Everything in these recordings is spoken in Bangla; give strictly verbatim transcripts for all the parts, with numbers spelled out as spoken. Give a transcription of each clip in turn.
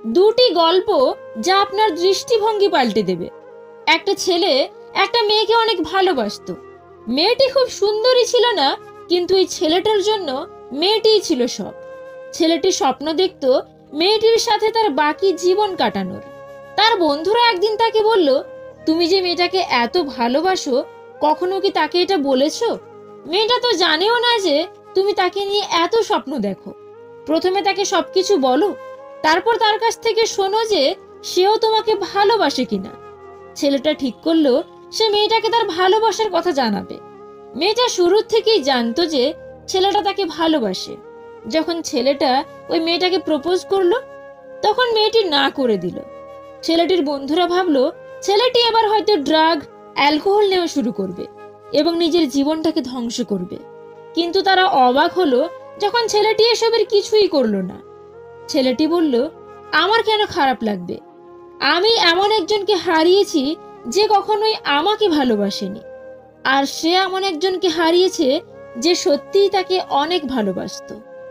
দুটি গল্প যা আপনার দৃষ্টিভঙ্গি পাল্টে দেবে। একটা ছেলে একটা মেয়েকে অনেক ভালোবাসতো। মেয়েটি খুব সুন্দরী ছিল না, কিন্তু এই ছেলেটার জন্য মেয়েটিই ছিল সব। ছেলেটি স্বপ্ন দেখত মেয়েটির সাথে তার বাকি জীবন কাটানোর। তার বন্ধুরা একদিন তাকে বলল, তুমি যে মেয়েটাকে এত ভালোবাসো, কখনো কি তাকে এটা বলেছো? মেয়েটা তো জানেও না যে তুমি তাকে নিয়ে এত স্বপ্ন দেখো। প্রথমে তাকে সবকিছু বলো, তারপর তার কাছ থেকে শোনো যে সেও তোমাকে ভালোবাসে কিনা। ছেলেটা ঠিক করলো সে মেয়েটাকে তার ভালোবাসার কথা জানাবে। মেয়েটা শুরু থেকেই জানতো যে ছেলেটা তাকে ভালোবাসে। যখন ছেলেটা ওই মেয়েটাকে প্রপোজ করলো, তখন মেয়েটি না করে দিল। ছেলেটির বন্ধুরা ভাবলো ছেলেটি এবার হয়তো ড্রাগ অ্যালকোহল নেওয়া শুরু করবে এবং নিজের জীবনটাকে ধ্বংস করবে। কিন্তু তারা অবাক হলো যখন ছেলেটি এসবের কিছুই করলো না। ছেলেটি বলল, আমার কেন খারাপ লাগবে? আমি এমন একজনকে হারিয়েছি যে কখনোই আমাকে ভালোবাসেনি, আর সে এমন একজনকে হারিয়েছে যে সত্যিই তাকে অনেক ভালোবাসতো।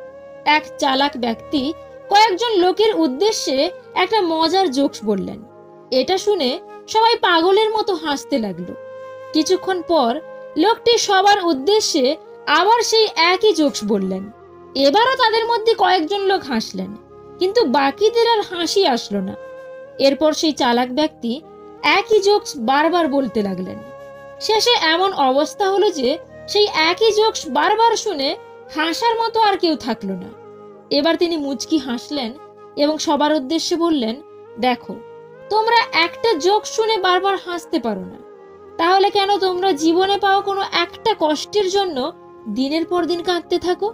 এক চালাক ব্যক্তি কয়েকজন লোকের উদ্দেশ্যে একটা মজার জোকস বললেন। এটা শুনে সবাই পাগলের মতো হাসতে লাগলো। কিছুক্ষণ পর লোকটি সবার উদ্দেশ্যে আবার সেই একই জোকস বললেন। এবারও তাদের মধ্যে কয়েকজন লোক হাসলেন, কিন্তু বাকিদের আর হাসি আসলো না। এরপর সেই চালাক ব্যক্তি একই জোকস বারবার বলতে লাগলেন। শেষে এমন অবস্থা হলো যে সেই একই জোকস বারবার শুনে হাসার মতো আর কেউ থাকলো না। এবার তিনি মুচকি হাসলেন এবং সবার উদ্দেশ্যে বললেন, দেখো, তোমরা একটা জোক শুনে বারবার হাসতে পারো না, তাহলে কেন তোমরা জীবনে পাওয়া কোনো একটা কষ্টের জন্য দিনের পর দিন কাঁদতে থাকো?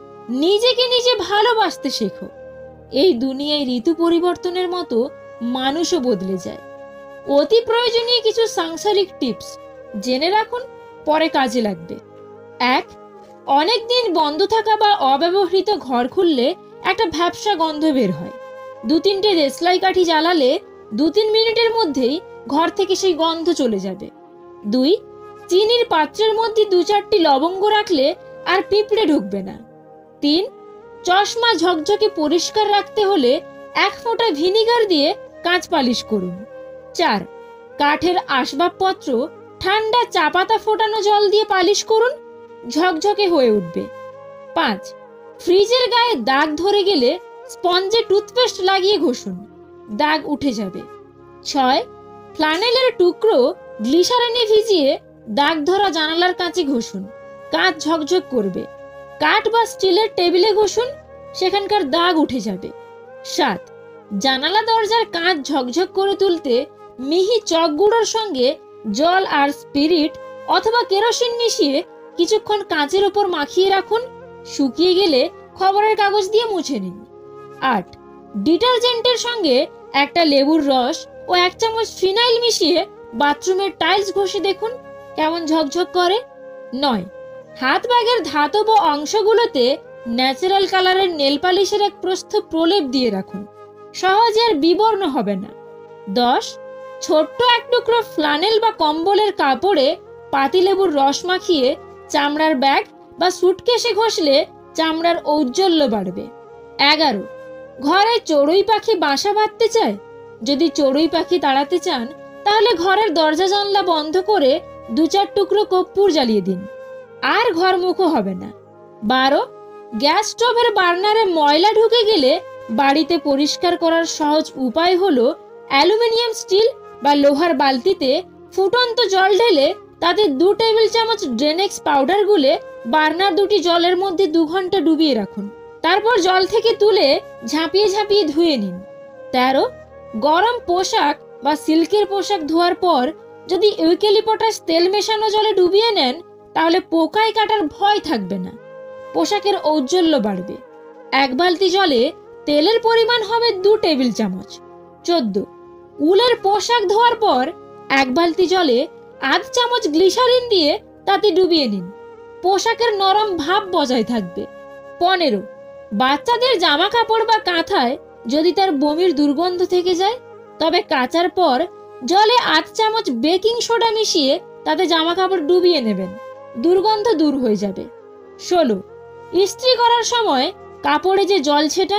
নিজেকে নিজে ভালোবাসতে শেখো। এই দুনিয়ায় ঋতু পরিবর্তনের মতো মানুষও বদলে যায়। অতি প্রয়োজনীয় কিছু সাংসারিক টিপস জেনে রাখুন, পরে কাজে লাগবে। এক, অনেকদিন বন্ধ থাকা বা অব্যবহৃত ঘর খুললে একটা ভ্যাপসা গন্ধ বের হয়। দু তিনটে দেশলাই কাঠি জ্বালালে দু তিন মিনিটের মধ্যেই ঘর থেকে সেই গন্ধ চলে যাবে। দুই, চিনির পাত্রের মধ্যে দু চারটি লবঙ্গ রাখলে আর পিঁপড়ে ঢুকবে না। তিন, চশমা ঝকঝকে পরিষ্কার রাখতে হলে এক ফোঁটা ভিনিগার দিয়ে কাঁচ পালিশ করুন। চার, কাঠের আসবাবপত্র ঠান্ডা চা পাতা ফোটানো জল দিয়ে পালিশ করুন, ঝকঝকে হয়ে উঠবে। পাঁচ, ফ্রিজের গায়ে দাগ ধরে গেলে স্পঞ্জে টুথপেস্ট লাগিয়ে ঘষুন, দাগ উঠে যাবে। ছয়, ফ্লানেলের টুকরো গ্লিসারিনে ভিজিয়ে দাগ ধরা জানালার কাঁচে ঘষুন, কাঁচ ঝকঝক করবে। কাঠ বা স্টিলের টেবিলে ঘষুন, সেখানকার দাগ উঠে যাবে। সাত, জানালা দরজার কাঁচ ঝকঝক করে তুলতে মিহি চক গুঁড়োর সঙ্গে জল আর স্পিরিট অথবা কেরোসিন মিশিয়ে কিছুক্ষণ কাঁচের উপর মাখিয়ে রাখুন, শুকিয়ে গেলে খবরের কাগজ দিয়ে মুছে নিন। আট, ডিটারজেন্টের সঙ্গে একটা লেবুর রস ও এক চামচ ফিনাইল মিশিয়ে বাথরুমের টাইলস ঘষে দেখুন কেমন ঝকঝক করে। নয়, হাত ব্যাগের ধাতব অংশগুলোতে ন্যাচারাল কালারের নেল পালিশের এক প্রস্থ প্রলেপ দিয়ে রাখুন, সহজে আর বিবর্ণ হবে না। দশ, ছোট্ট এক টুকরো ফ্লানেল বা কম্বলের কাপড়ে পাতিলেবুর রস মাখিয়ে চামড়ার ব্যাগ বা সুটকেসে ঘষলে চামড়ার ঔজ্জ্বল্য বাড়বে। এগারো, ঘরে চড়ুই পাখি বাসা বাঁধতে চায়? যদি চড়ুই পাখি তাড়াতে চান তাহলে ঘরের দরজা জানলা বন্ধ করে দু চার টুকরো কর্পূর জ্বালিয়ে দিন, আর ঘর মুখো হবে না। বারো, গ্যাস স্টোভের বার্নারে ময়লা ঢুকে গেলে বাড়িতে পরিষ্কার করার সহজ উপায় হলো অ্যালুমিনিয়াম স্টিল বা লোহার বালতিতে ফুটন্ত জল ঢেলে তাতে দু টেবিল চামচ ড্রেনেক্স পাউডার গুলে বার্নার দুটি জলের মধ্যে দু ঘন্টা ডুবিয়ে রাখুন, তারপর জল থেকে তুলে ঝাঁপিয়ে ঝাঁপিয়ে ধুয়ে নিন। তেরো, গরম পোশাক বা সিল্কের পোশাক ধোয়ার পর যদি ইউক্যালিপটাস তেল মেশানো জলে ডুবিয়ে নেন তাহলে পোকায় কাটার ভয় থাকবে না, পোশাকের ঔজ্জ্বল্য বাড়বে। এক বালতি জলে তেলের পরিমাণ হবে দু টেবিল চামচ। চোদ্দ, উলের পোশাক ধোয়ার পর এক বালতি জলে আধ চামচ গ্লিসারিন দিয়ে তাতে ডুবিয়ে নিন, পোশাকের নরম ভাব বজায় থাকবে। পনেরো, বাচ্চাদের জামা কাপড় বা কাঁথায় যদি তার বমির দুর্গন্ধ থেকে যায় তবে কাচার পর জলে আধ চামচ বেকিং সোডা মিশিয়ে তাতে জামা কাপড় ডুবিয়ে নেবেন, দুর্গন্ধ দূর হয়ে যাবে। ষোলো, ইস্ত্রি করার সময় কাপড়ে যে জল ছেটান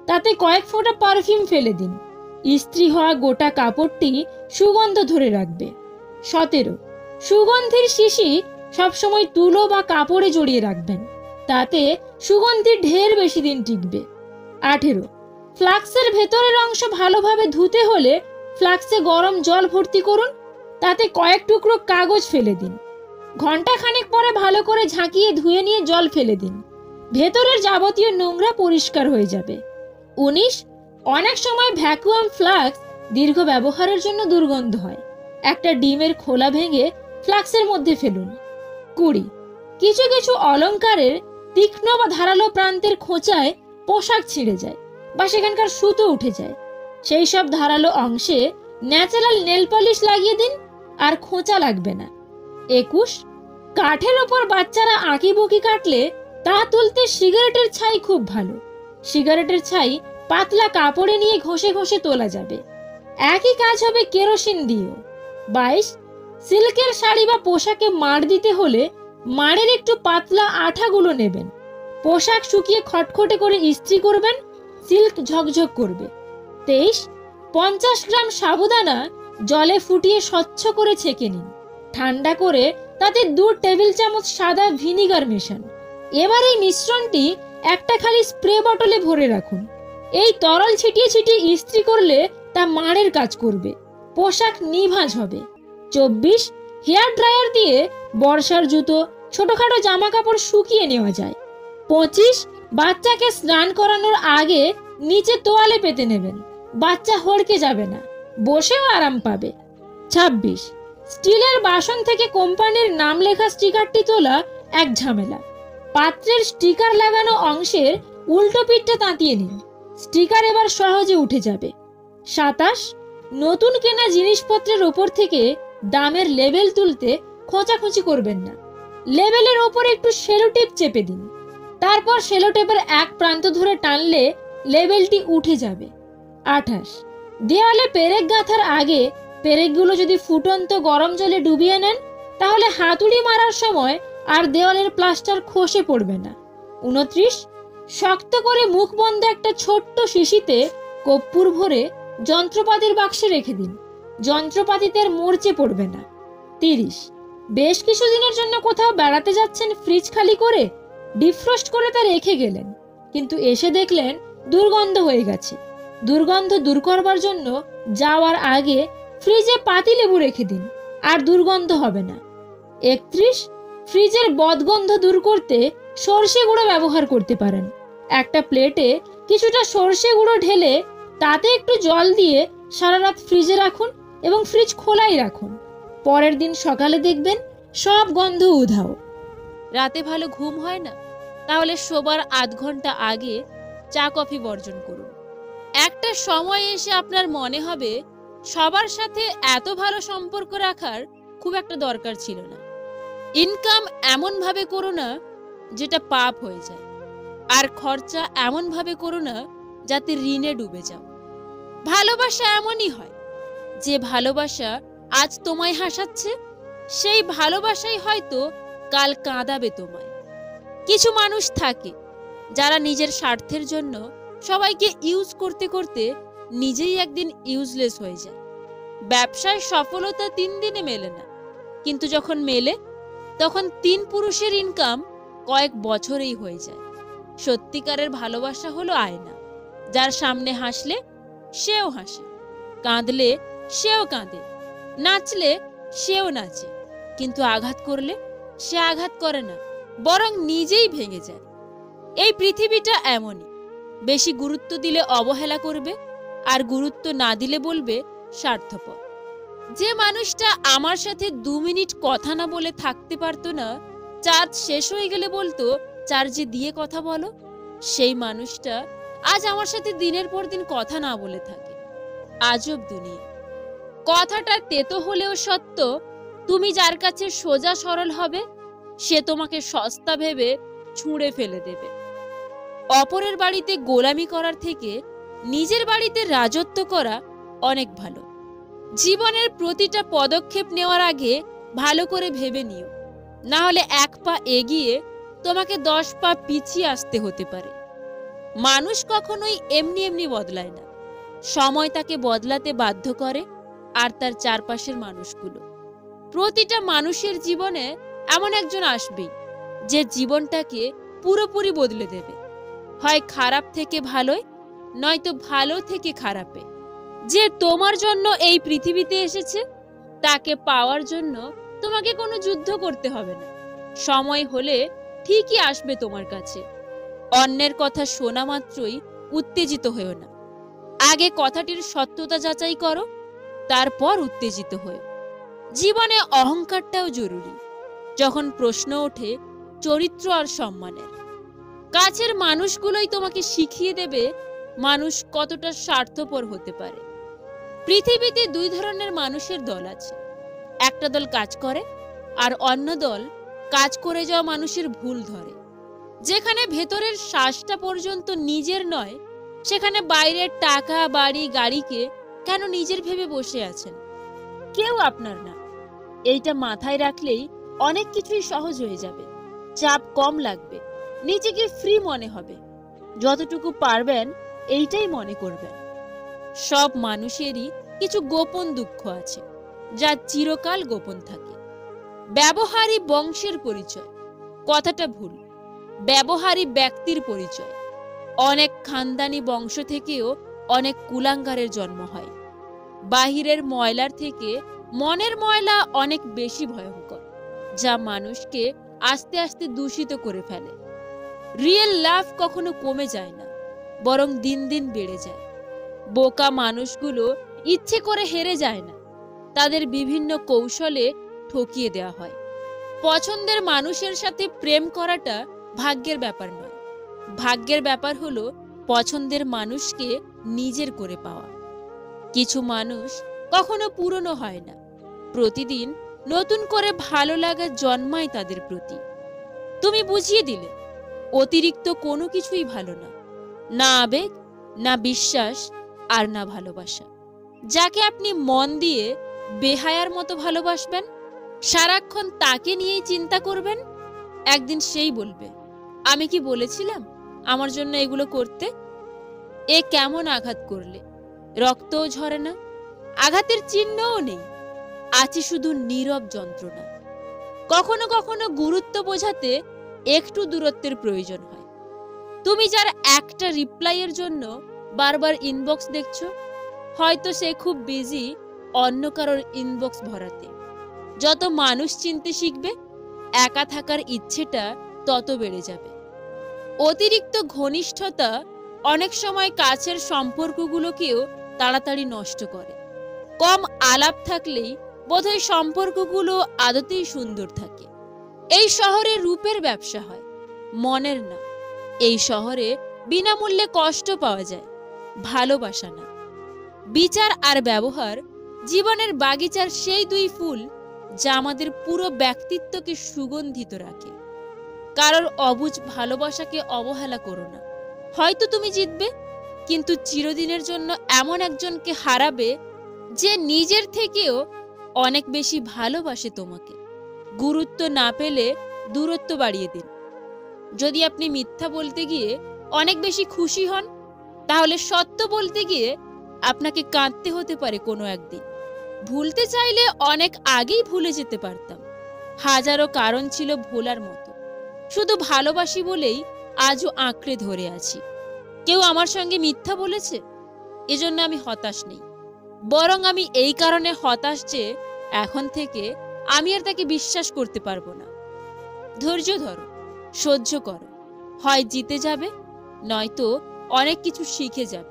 তাতে কয়েক ফোঁটা পারফিউম ফেলে দিন। ইস্ত্রি হওয়া গোটা কাপড়টি সুগন্ধ ধরে রাখবে। সতেরো, সুগন্ধির শিশি সবসময় তুলো বা কাপড়ে জড়িয়ে রাখবেন, তাতে সুগন্ধি ঢের বেশি দিন টিকবে। আঠেরো, ফ্লাক্সের ভেতরের অংশ ভালোভাবে ধুতে হলে ফ্লাক্সে গরম জল ভর্তি করুন, তাতে কয়েক টুকরো কাগজ ফেলে দিন। ঘন্টা খানেক পরে ভালো করে ঝাঁকিয়ে ধুয়ে নিয়ে জল ফেলে দিন, ভেতরের যাবতীয় নোংরা পরিষ্কার হয়ে যাবে। উনিশ, অনেক সময় ভ্যাকুয়াম ফ্লাক্স দীর্ঘ ব্যবহারের জন্য দুর্গন্ধ হয়। একটা ডিমের খোলা ভেঙে ফ্লাক্সের মধ্যে ফেলুন। কুড়ি, কিছু কিছু অলংকারের তীক্ষ্ণ বা ধারালো প্রান্তের খোঁচায় পোশাক ছিঁড়ে যায় বা সেখানকার সুতো উঠে যায়। সেই সব ধারালো অংশে ন্যাচারাল নেল পলিশ লাগিয়ে দিন, আর খোঁচা লাগবে না। একুশ, কাঠের ওপর বাচ্চারা আঁকি বুকি কাটলে তা তুলতে সিগারেটের ছাই খুব ভালো। সিগারেটের ছাই পাতলা কাপড়ে নিয়ে ঘষে ঘষে তোলা যাবে। একই কাজ হবে কেরোসিন দিয়েও। বাইশ, সিল্কের শাড়ি বা পোশাকে মাড় দিতে হলে মাড়ের একটু পাতলা আঠাগুলো নেবেন। পোশাক শুকিয়ে খটখটে করে ইস্ত্রি করবেন, সিল্ক ঝকঝক করবে। তেইশ, পঞ্চাশ গ্রাম সাবুদানা জলে ফুটিয়ে স্বচ্ছ করে ছেঁকে নিন। ঠান্ডা করে তাতে দু টেবিল চামচ সাদা ভিনিগার মেশান। এবার এই মিশ্রণটি একটা খালি স্প্রে বটলে ভরে রাখুন। এই তরল ছিটিয়ে ছিটিয়ে ইস্ত্রি করলে তা মাড়ের কাজ করবে, পোশাক নিভাঁজ হবে। চব্বিশ, হেয়ার ড্রায়ার দিয়ে বর্ষার জুতো, ছোটখাটো জামা কাপড় শুকিয়ে নেওয়া যায়। পঁচিশ, বাচ্চাকে স্নান করানোর আগে নিচে তোয়ালে পেতে নেবেন, বাচ্চা হড়কে যাবে না, বসেও আরাম পাবে। ছাব্বিশ, স্টিলের বাসন থেকে কোম্পানির নাম লেখা স্টিকারটি তোলা এক ঝামেলা। পাত্রের স্টিকার লাগানো অংশের উল্টো পিঠটা তাঁতিয়ে নিন, স্টিকার এবার সহজে উঠে যাবে। সাতাশ, নতুন কেনা জিনিসপত্রের ওপর থেকে দামের লেবেল তুলতে খোঁচাখুঁচি করবেন না, লেবেলের ওপর একটু সেলোটেপ চেপে দিন, তারপর সেলোটেপের এক প্রান্ত ধরে টানলে লেবেলটি উঠে যাবে। আঠাশ, দেওয়ালে পেরেক গাঁথার আগে পেরেকগুলো যদি ফুটন্ত গরম জলে ডুবিয়ে নেন তাহলে হাতুড়ি মারার সময় আর দেওয়ালের প্লাস্টার খসে পড়বে না। উনত্রিশ, শক্ত করে মুখ বন্ধ একটা ছোট্ট শিশিতে কর্পূর ভরে যন্ত্রপাতির বাক্সে রেখে দিন, যন্ত্রপাতিতে মরচে পড়বে না। তিরিশ, বেশ কিছুদিনের জন্য কোথাও বেড়াতে যাচ্ছেন, ফ্রিজ খালি করে ডিফ্রস্ট করে তা রেখে গেলেন, কিন্তু এসে দেখলেন দুর্গন্ধ হয়ে গেছে। দুর্গন্ধ দূর করবার জন্য যাওয়ার আগে ফ্রিজে পাতিলেবু রেখে দিন, আর দুর্গন্ধ হবে না। একত্রিশ, ফ্রিজের বদগন্ধ দূর করতে সর্ষে গুঁড়ো ব্যবহার করতে পারেন। একটা প্লেটে কিছুটা সর্ষে গুঁড়ো ঢেলে তাতে একটু জল দিয়ে সারা রাত ফ্রিজে রাখুন এবং ফ্রিজ খোলাই রাখুন। পরের দিন সকালে দেখবেন সব গন্ধ উধাও। রাতে ভালো ঘুম হয় না? তাহলে শোবার আধ ঘন্টা আগে চা কফি বর্জন করুন। একটা সময় এসে আপনার মনে হবে সবার সাথে এত ভালো সম্পর্ক রাখার খুব একটা দরকার ছিল না। ইনকাম এমন ভাবে করো না যেটা পাপ হয়ে যায়, আর খরচা এমন ভাবে করো না যাতে ঋণে ডুবে যাও। ভালোবাসা এমনই হয়, যে ভালোবাসা আজ তোমায় হাসাচ্ছে সেই ভালোবাসাই হয়তো কাল কাঁদাবে তোমায়। কিছু মানুষ থাকে যারা নিজের স্বার্থের জন্য সবাইকে ইউজ করতে করতে নিজেই একদিন ইউজলেস হয়ে যায়। ব্যবসায় সফলতা তিন দিনে মেলে না, কিন্তু যখন মেলে তখন তিন পুরুষের ইনকাম কয়েক বছরেই হয়ে যায়। সত্যিকারের ভালোবাসা হলো আয়না, যার সামনে হাসলে সেও হাসে, কাঁদলে সেও কাঁদে, নাচলে সেও নাচে, কিন্তু আঘাত করলে সে আঘাত করে না, বরং নিজেই ভেঙে যায়। এই পৃথিবীটা এমনই, বেশি গুরুত্ব দিলে অবহেলা করবে, আর গুরুত্ব না দিলে বলবে স্বার্থপর। যে মানুষটা আমার সাথে দু মিনিট কথা না বলে থাকতে পারতো না, চার্জ শেষ হয়ে গেলে বলতো চার্জে দিয়ে কথা বলো, সেই মানুষটা আজ আমার সাথে দিনের পর দিন কথা না বলে থাকে। আজব দুনিয়া। কথাটা তেতো হলেও সত্য, তুমি যার কাছে সোজা সরল হবে সে তোমাকে সস্তা ভেবে ছুঁড়ে ফেলে দেবে। অপরের বাড়িতে গোলামি করার থেকে নিজের বাড়িতে রাজত্ব করা অনেক ভালো। জীবনের প্রতিটা পদক্ষেপ নেওয়ার আগে ভালো করে ভেবে নিও, না হলে এক পা এগিয়ে তোমাকে দশ পা পিছিয়ে আসতে হতে পারে। মানুষ কখনোই এমনি এমনি বদলায় না, সময় তাকে বদলাতে বাধ্য করে, আর তার চারপাশের মানুষগুলো। প্রতিটা মানুষের জীবনে এমন একজন আসবেই যে জীবনটাকে পুরোপুরি বদলে দেবে, হয় খারাপ থেকে ভালোয়, নয়তো ভালো থেকে খারাপে। যে তোমার জন্য এই পৃথিবীতে এসেছে, তাকে পাওয়ার জন্য তোমাকে কোনো যুদ্ধ করতে হবে না। সময় হলে ঠিকই আসবে তোমার কাছে। অন্যের কথা শোনা মাত্রই উত্তেজিত হয়েও না, আগে কথাটির সত্যতা যাচাই করো, তারপর উত্তেজিত হয়েও। জীবনে অহংকারটাও জরুরি, যখন প্রশ্ন ওঠে চরিত্র আর সম্মানের। কাছের মানুষগুলোই তোমাকে শিখিয়ে দেবে মানুষ কতটা স্বার্থপর হতে পারে। পৃথিবীতে দুই ধরনের মানুষের দল আছে, একটা দল কাজ করে আর অন্য দল কাজ করে যাওয়া মানুষের ভুল ধরে। যেখানে ভেতরের শ্বাসটা পর্যন্ত নিজের নয়, সেখানে বাইরের টাকা, বাড়ি, গাড়িকে কেন নিজের ভেবে বসে আছেন? কেউ আপনার না। এইটা মাথায় রাখলেই অনেক কিছুই সহজ হয়ে যাবে, চাপ কম লাগবে, নিজেকে ফ্রি মনে হবে। যতটুকু পারবেন এইটাই মনে করবেন। সব মানুষেরই কিছু গোপন দুঃখ আছে, যা চিরকাল গোপন থাকে। ব্যবহারই বংশের পরিচয়, কথাটা ভুল। ব্যবহারই ব্যক্তির পরিচয়। অনেক খানদানি বংশ থেকেও অনেক কুলাঙ্গারের জন্ম হয়। বাহিরের ময়লার থেকে মনের ময়লা অনেক বেশি ভয়ঙ্কর, যা মানুষকে আস্তে আস্তে দূষিত করে ফেলে। রিয়েল লাভ কখনো কমে যায় না, বরং দিন দিন বেড়ে যায়। বোকা মানুষগুলো ইচ্ছে করে হেরে যায় না, তাদের বিভিন্ন কৌশলে ঠকিয়ে দেওয়া হয়। পছন্দের মানুষের সাথে প্রেম করাটা ভাগ্যের ব্যাপার নয়, ভাগ্যের ব্যাপার হলো পছন্দের মানুষকে নিজের করে পাওয়া। কিছু মানুষ কখনো পুরনো হয় না, প্রতিদিন নতুন করে ভালো লাগা জন্মায় তাদের প্রতি। তুমি বুঝিয়ে দিলে অতিরিক্ত কোনো কিছুই ভালো না, না আবেগ, না বিশ্বাস, আর না ভালোবাসা। যাকে আপনি মন দিয়ে বেহায়ার মতো ভালোবাসবেন, সারাক্ষণ তাকে নিয়েই চিন্তা করবেন, একদিন সেই বলবে, আমি কি বলেছিলাম আমার জন্য এগুলো করতে? এ কেমন আঘাত করলে, রক্তও ঝরে না, আঘাতের চিহ্নও নেই, আছে শুধু নীরব যন্ত্রণা। কখনো কখনো গুরুত্ব বোঝাতে একটু দূরত্বের প্রয়োজন হয়। তুমি যার একটা রিপ্লাইয়ের জন্য বারবার ইনবক্স দেখছো, হয়তো সে খুব বিজি অন্য কারোর ইনবক্স ভরাতে। যত মানুষ চিনতে শিখবে, একা থাকার ইচ্ছেটা তত বেড়ে যাবে। অতিরিক্ত ঘনিষ্ঠতা অনেক সময় কাছের সম্পর্কগুলোকেও তাড়াতাড়ি নষ্ট করে। কম আলাপ থাকলেই বোধহয় সম্পর্কগুলো আদতেই সুন্দর থাকে। এই শহরে রূপের ব্যবসা হয়, মনের না। এই শহরে বিনামূল্যে কষ্ট পাওয়া যায়, ভালোবাসা না। বিচার আর ব্যবহার জীবনের বাগিচার সেই দুই ফুল, যা আমাদের পুরো ব্যক্তিত্বকে সুগন্ধিত রাখে। কারোর অবুঝ ভালোবাসাকে অবহেলা করো না। হয়তো তুমি জিতবে, কিন্তু চিরদিনের জন্য এমন একজনকে হারাবে যে নিজের থেকেও অনেক বেশি ভালোবাসে তোমাকে। গুরুত্ব না পেলে দূরত্ব বাড়িয়ে দিন। যদি আপনি মিথ্যা বলতে গিয়ে অনেক বেশি খুশি হন, তাহলে সত্য বলতে গিয়ে আপনাকে কাঁদতে হতে পারে কোনো একদিন। ভুলতে চাইলে অনেক আগেই ভুলে যেতে পারতাম। হাজারো কারণ ছিল ভোলার মতো, শুধু ভালোবাসি বলেই আজও আঁকড়ে ধরে আছি। কেউ আমার সঙ্গে মিথ্যা বলেছে, এজন্য আমি হতাশ নেই, বরং আমি এই কারণে হতাশ যে এখন থেকে আমি আর তাকে বিশ্বাস করতে পারবো না। ধৈর্য ধরো, সহ্য করো, হয় জিতে যাবে, নয়তো অনেক কিছু শিখে যাবে।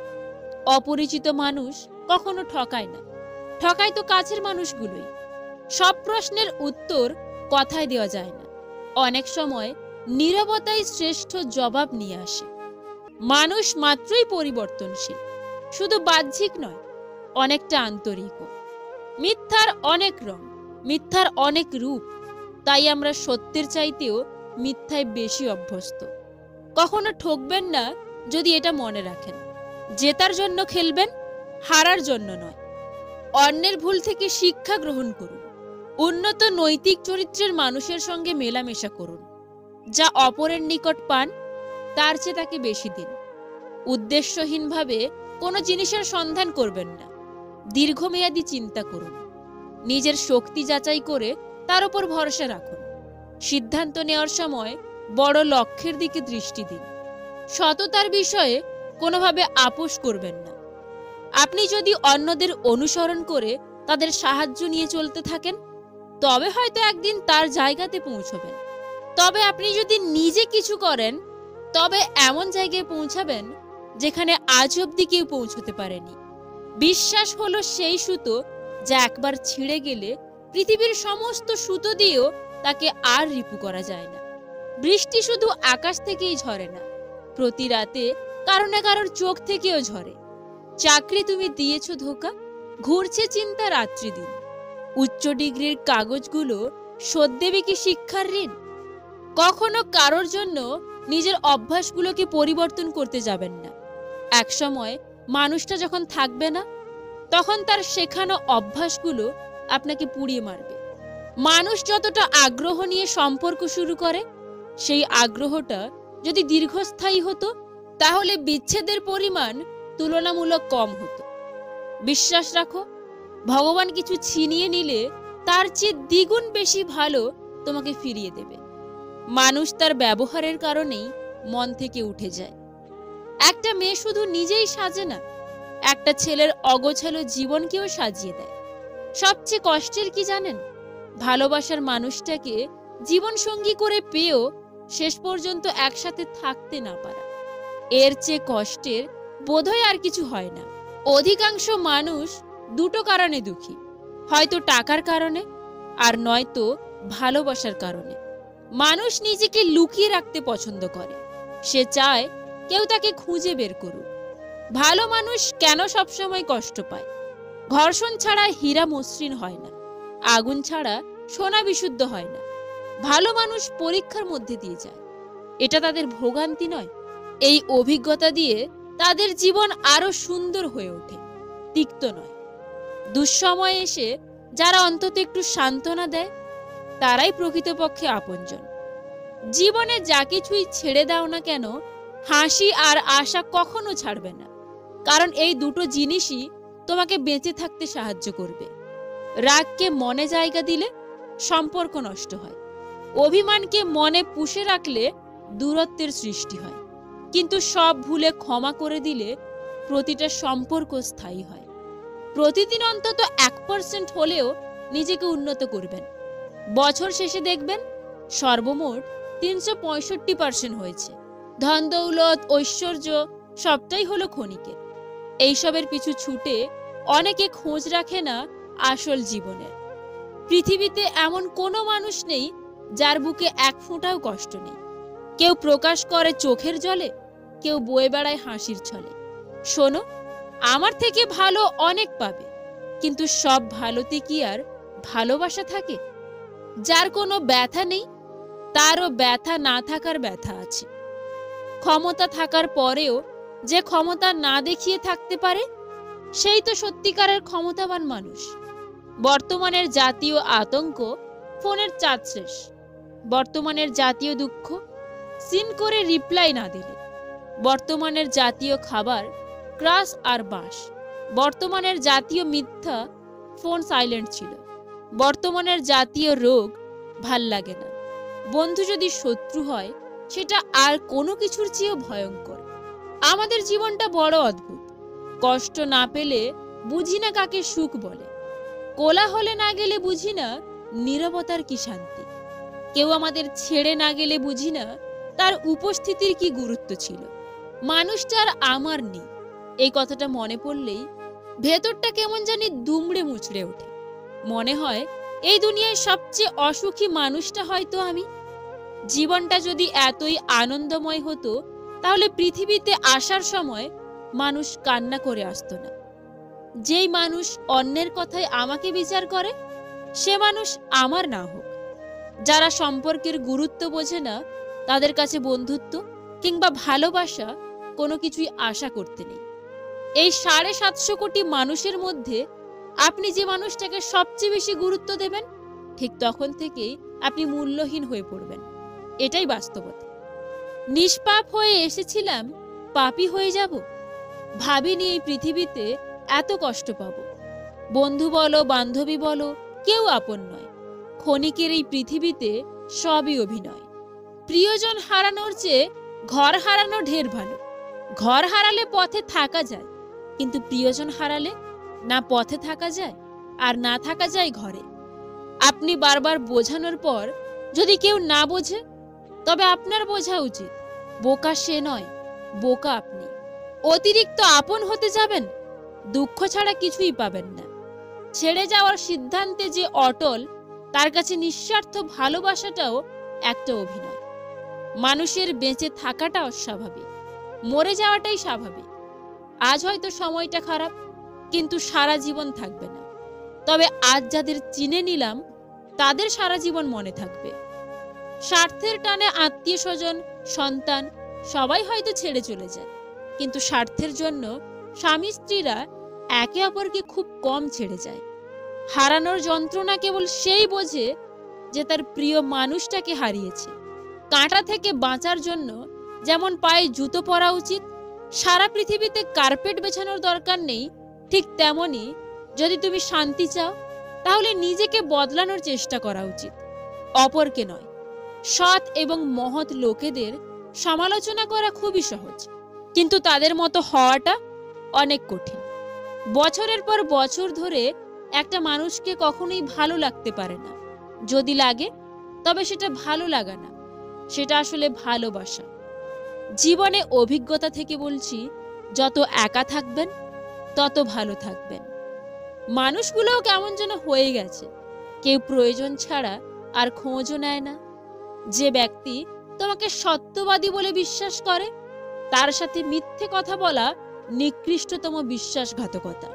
অপরিচিত মানুষ কখনো ঠকায় না, ঠকায় তো কাছের মানুষগুলোই। সব প্রশ্নের উত্তর কথায় দেওয়া যায় না, অনেক সময় নীরবতাই শ্রেষ্ঠ জবাব নিয়ে আসে। মানুষ মাত্রই পরিবর্তনশীল, শুধু বাহ্যিক নয়, অনেকটা আন্তরিকও। মিথ্যার অনেক রং, মিথ্যার অনেক রূপ, তাই আমরা সত্যের চাইতেও মিথ্যায় বেশি অভ্যস্ত। কখনো ঠকবেন না যদি এটা মনে রাখেন, জেতার জন্য খেলবেন, হারার জন্য নয়। অন্যের ভুল থেকে শিক্ষা গ্রহণ করুন। উন্নত নৈতিক চরিত্রের মানুষের সঙ্গে মেলামেশা করুন। যা অপরের নিকট পান, তার চেয়ে তাকে বেশি দিন। উদ্দেশ্যহীনভাবে কোনো জিনিসের সন্ধান করবেন না। দীর্ঘমেয়াদী চিন্তা করুন। নিজের শক্তি যাচাই করে তার উপর ভরসা রাখুন। সিদ্ধান্ত নেওয়ার সময় বড় লক্ষ্যের দিকে দৃষ্টি দিন। সততার বিষয়ে কোনোভাবে আপোষ করবেন না। আপনি যদি অন্যদের অনুসরণ করে তাদের সাহায্য নিয়ে চলতে থাকেন, তবে হয়তো একদিন তার জায়গাতে পৌঁছবেন। তবে আপনি যদি নিজে কিছু করেন, তবে এমন জায়গায় পৌঁছাবেন যেখানে আজ অব্দি কেউ পৌঁছতে পারেনি। বিশ্বাস হলো সেই সুতো যা একবার ছিঁড়ে গেলে পৃথিবীর সমস্ত সুতো দিয়েও তাকে আর রিপু করা যায় না। বৃষ্টি শুধু আকাশ থেকেই ঝরে না, প্রতি রাতে কারো না কারোর চোখ থেকেও ঝরে। চাকরি তুমি দিয়েছ ধোকা, ঘুরছে চিন্তা রাত্রি দিন। উচ্চ ডিগ্রির কাগজগুলো শোধ দেবে কি শিক্ষার ঋণ? কখনো কারোর জন্য নিজের অভ্যাসগুলোকে পরিবর্তন করতে যাবেন না। একসময় মানুষটা যখন থাকবে না, তখন তার শেখানো অভ্যাসগুলো আপনাকে পুড়িয়ে মারবে। মানুষ যতটা আগ্রহ নিয়ে সম্পর্ক শুরু করে, সেই আগ্রহটা যদি দীর্ঘস্থায়ী হতো, তাহলে বিচ্ছেদের পরিমাণ তুলনামূলক কম হতো। বিশ্বাস রাখো, ভগবান কিছু ছিনিয়ে নিলে তার চেয়ে দ্বিগুণ বেশি ভালো তোমাকে ফিরিয়ে দেবে। মানুষ তার ব্যবহারের কারণেই মন থেকে উঠে যায়। একটা মেয়ে শুধু নিজেই সাজে না, একটা ছেলের অগোছালো জীবনকেও সাজিয়ে দেয়। সবচেয়ে কষ্টের কি জানেন? ভালোবাসার মানুষটাকে জীবন সঙ্গী করে পেয়েও শেষ পর্যন্ত একসাথে থাকতে না পারা। এর চেয়ে কষ্টের বোধহয় আর কিছু হয় না। অধিকাংশ মানুষ দুটো কারণে দুঃখী, হয়তো টাকার কারণে, আর নয়তো ভালোবাসার কারণে। মানুষ নিজেকে লুকিয়ে রাখতে পছন্দ করে। সে চায় কেউ তাকে খুঁজে বের করুক। ভালো মানুষ কেন সবসময় কষ্ট পায়? ঘর্ষণ ছাড়া হীরা মসৃণ হয় না, আগুন ছাড়া সোনা বিশুদ্ধ হয় না। ভালো মানুষ পরীক্ষার মধ্যে দিয়ে যায়, এটা তাদের ভোগান্তি নয়। এই অভিজ্ঞতা দিয়ে তাদের জীবন আরো সুন্দর হয়ে ওঠে, তিক্ত নয়। দুঃসময়ে এসে যারা অন্তত একটু সান্ত্বনা দেয়, তারাই প্রকৃতপক্ষে আপনজন। জীবনে যা কিছুই ছেড়ে দাও না কেন, হাসি আর আশা কখনো ছাড়বে না, কারণ এই দুটো জিনিসই তোমাকে বেঁচে থাকতে সাহায্য করবে। রাগকে মনে জায়গা দিলে সম্পর্ক নষ্ট হয়। অভিমানকে মনে পুষে রাখলে দূরত্বের সৃষ্টি হয়। কিন্তু সব ভুলে ক্ষমা করে দিলে প্রতিটা সম্পর্ক স্থায়ী হয়। প্রতিদিন অন্তত এক পার্সেন্ট হলেও নিজেকে উন্নত করবেন। বছর শেষে দেখবেন সর্বমোট তিনশো পঁয়ষট্টি পার্সেন্ট হয়েছে। ধন দৌলত ঐশ্বর্য সবটাই হলো ক্ষণিকের। এইসবের পিছু ছুটে অনেকে খোঁজ রাখে না আসল জীবনের। পৃথিবীতে এমন কোনো মানুষ নেই যার বুকে এক ফোঁটাও কষ্ট নেই। কেউ প্রকাশ করে চোখের জলে, কেউ বয়ে বেড়ায় হাসির ছলে। শোনো, আমার থেকে ভালো অনেক পাবে, কিন্তু সব ভালোতে কি আর ভালোবাসা থাকে? যার কোনো ব্যথা নেই, তারও ব্যথা না থাকার ব্যথা আছে। ক্ষমতা থাকার পরেও যে ক্ষমতা না দেখিয়ে থাকতে পারে, সেই তো সত্যিকারের ক্ষমতাবান মানুষ। বর্তমানের জাতীয় আতঙ্ক ফোনের চার্জ শেষ। বর্তমানের জাতীয় দুঃখ সিন করে রিপ্লাই না দিলে। বর্তমানের জাতীয় খাবার ক্রাশ আর বাঁশ। বর্তমানের জাতীয় মিথ্যা ফোন সাইলেন্ট ছিল। বর্তমানের জাতীয় রোগ ভাল লাগে না। বন্ধু যদি শত্রু হয়, সেটা আর কোনো কিছুর চেয়েও ভয়ঙ্কর। আমাদের জীবনটা বড় অদ্ভুত। কষ্ট না পেলে বুঝি না কাকে সুখ বলে। কোলাহলে না গেলে বুঝি না নীরবতার কি শান্তি। কেউ আমাদের ছেড়ে না গেলে বুঝি না তার উপস্থিতির কি গুরুত্ব ছিল। মানুষটা আর আমার নেই, এই কথাটা মনে পড়লেই ভেতরটা কেমন জানি দুমড়ে মুচড়ে ওঠে। মনে হয় এই দুনিয়ায় সবচেয়ে অসুখী মানুষটা হয়তো আমি। জীবনটা যদি এতই আনন্দময় হতো, তাহলে পৃথিবীতে আসার সময় মানুষ কান্না করে আসতো না। যেই মানুষ অন্যের কথায় আমাকে বিচার করে, সে মানুষ আমার না হোক। যারা সম্পর্কের গুরুত্ব বোঝে না, তাদের কাছে বন্ধুত্ব কিংবা ভালোবাসা কোনো কিছুই আশা করতে নেই। এই সাড়ে সাতশো কোটি মানুষের মধ্যে আপনি যে মানুষটাকে সবচেয়ে বেশি গুরুত্ব দেবেন, ঠিক তখন থেকেই আপনি মূল্যহীন হয়ে পড়বেন। এটাই বাস্তবতা। নিষ্পাপ হয়ে এসেছিলাম, পাপী হয়ে যাব? ভাবিনি এই পৃথিবীতে এত কষ্ট পাবো। বন্ধু বলো, বান্ধবী বলো, কেউ আপন নয়। ক্ষণিকের এই পৃথিবীতে সবই অভিনয়। প্রিয়জন হারানোর চেয়ে ঘর হারানো ঢের ভালো। ঘর হারালে পথে থাকা যায়, কিন্তু প্রিয়জন হারালে না পথে থাকা যায় আর না থাকা যায় ঘরে। আপনি বারবার বোঝানোর পর যদি কেউ না বোঝে, তবে আপনার বোঝা উচিত বোকা সে নয়, বোকা আপনি। অতিরিক্ত আপন হতে যাবেন, দুঃখ ছাড়া কিছুই পাবেন না। ছেড়ে যাওয়ার সিদ্ধান্তে যে অটল, তার কাছে নিঃস্বার্থ ভালোবাসাটাও একটা অভিনয়। মানুষের বেঁচে থাকাটা অস্বাভাবিক, মরে যাওয়াটাই স্বাভাবিক। আজ হয়তো সময়টা খারাপ, কিন্তু সারা জীবন থাকবে না। তবে আজ যাদের চিনে নিলাম, তাদের সারা জীবন মনে থাকবে। স্বার্থের টানে আত্মীয় স্বজন, সন্তান সবাই হয়তো ছেড়ে চলে যায়, কিন্তু স্বার্থের জন্য স্বামী স্ত্রীরা একে অপরকে খুব কম ছেড়ে যায়। হারানোর যন্ত্রণা কেবল সেই বোঝে যে তার প্রিয় মানুষটাকে হারিয়েছে। কাঁটা থেকে বাঁচার জন্য যেমন পায়ে জুতো পরা উচিত, সারা পৃথিবীতে কার্পেট বেছানোর দরকার নেই, ঠিক তেমনি যদি তুমি শান্তি চাও, তাহলে নিজেকে বদলানোর চেষ্টা করা উচিত, অপরকে নয়। সৎ এবং মহৎ লোকেদের সমালোচনা করা খুবই সহজ, কিন্তু তাদের মতো হওয়াটা অনেক কঠিন। বছরের পর বছর ধরে একটা মানুষকে কখনোই ভালো লাগতে পারে না। যদি লাগে, তবে সেটা ভালো লাগা না, সেটা আসলে ভালোবাসা। জীবনে অভিজ্ঞতা থেকে বলছি, যত একা থাকবেন তত ভালো থাকবেন। মানুষগুলোও কেমন যেন হয়ে গেছে, কেউ প্রয়োজন ছাড়া আর খোঁজও নেয় না। যে ব্যক্তি তোমাকে সত্যবাদী বলে বিশ্বাস করে, তার সাথে মিথ্যে কথা বলা নিকৃষ্টতম বিশ্বাসঘাতকতা।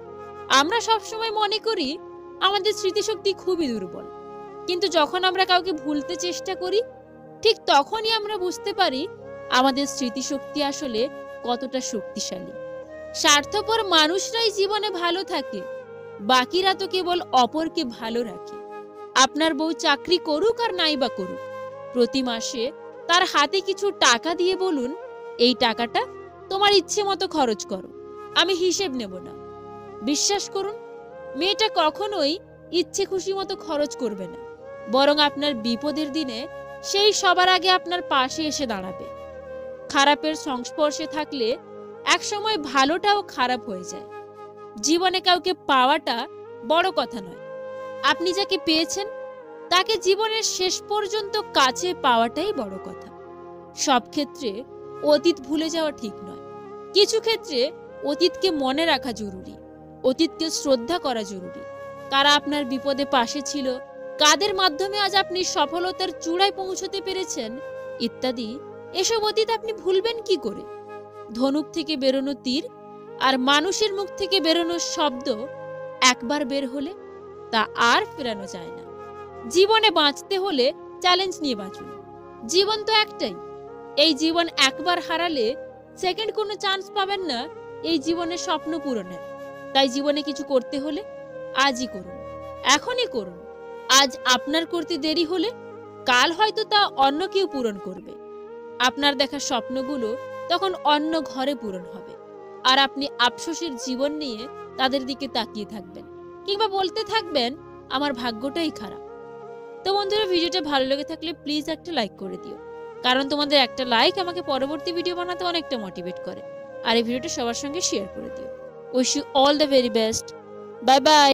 আমরা সবসময় মনে করি আমাদের স্মৃতিশক্তি খুবই দুর্বল, কিন্তু যখন আমরা কাউকে ভুলতে চেষ্টা করি, ঠিক তখনই আমরা বুঝতে পারি আমাদের স্মৃতিশক্তি আসলে কতটা শক্তিশালী। স্বার্থপর মানুষরাই জীবনে ভালো থাকে, বাকিরা তো কেবল অপরকে ভালো রাখে। আপনার বউ চাকরি করুক আর নাই বা করুক, প্রতি মাসে তার হাতে কিছু টাকা দিয়ে বলুন, এই টাকাটা তোমার ইচ্ছে মতো খরচ করো, আমি হিসেব নেব না। বিশ্বাস করুন, মেয়েটা কখনোই ইচ্ছে খুশি মতো খরচ করবে না, বরং আপনার বিপদের দিনে সেই সবার আগে আপনার পাশে এসে দাঁড়াবে। খারাপের সংস্পর্শে থাকলে একসময় ভালোটাও খারাপ হয়ে যায়। জীবনে কাউকে পাওয়াটা বড় কথা নয়, আপনি যাকে পেয়েছেন তাকে জীবনের শেষ পর্যন্ত কাছে পাওয়াটাই বড় কথা। সব ক্ষেত্রে অতীত ভুলে যাওয়া ঠিক নয়, কিছু ক্ষেত্রে অতীতকে মনে রাখা জরুরি, অতীতকে শ্রদ্ধা করা জরুরি। কারা আপনার বিপদে পাশে ছিল, কাদের মাধ্যমে আজ আপনি সফলতার চূড়ায় পৌঁছতে পেরেছেন, ইত্যাদি, এসব অতীত আপনি ভুলবেন কি করে? ধনুক থেকে বেরোনো তীর আর মানুষের মুখ থেকে বেরোনো শব্দ একবার বের হলে তা আর ফেরানো যায় না। জীবনে বাঁচতে হলে চ্যালেঞ্জ নিয়ে বাঁচুন। জীবন তো একটাই, এই জীবন একবার হারালে সেকেন্ড কোনো চান্স পাবেন না এই জীবনের স্বপ্ন পূরণের। তাই জীবনে কিছু করতে হলে আজই করুন, এখনই করুন। আজ আপনার করতে দেরি হলে কাল হয়তো তা অন্য কেউ পূরণ করবে। আপনার দেখা স্বপ্নগুলো তখন অন্য ঘরে পূরণ হবে, আর আপনি আফসোসের জীবন নিয়ে তাদের দিকে তাকিয়ে থাকবেন, কিংবা বলতে থাকবেন আমার ভাগ্যটাই খারাপ। তো বন্ধুরা, ভিডিওটা ভালো লেগে থাকলে প্লিজ একটা লাইক করে দিও, কারণ তোমাদের একটা লাইক আমাকে পরবর্তী ভিডিও বানাতে অনেকটা মোটিভেট করে। আর এই ভিডিওটা সবার সঙ্গে শেয়ার করে দিও। Wish you all the very best. Bye by.